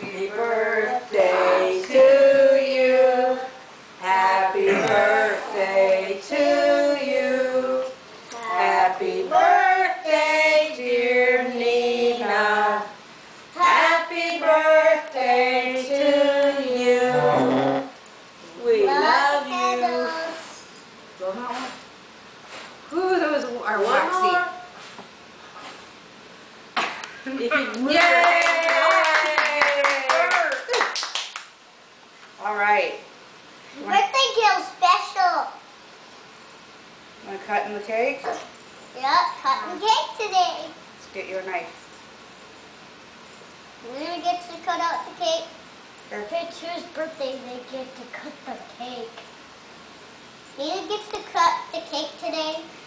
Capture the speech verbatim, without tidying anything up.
Happy birthday to you. Happy birthday to you. Happy birthday, dear Nina. Happy birthday to you. We love you. One more. Ooh, those are waxy. Yay! All right. Birthday girl special. Want to cut in the cake? Yep, cutting cake today. Let's get you a knife. Nina gets to cut out the cake. Sure. If it's whose birthday, they get to cut the cake. Nina gets to cut the cake today.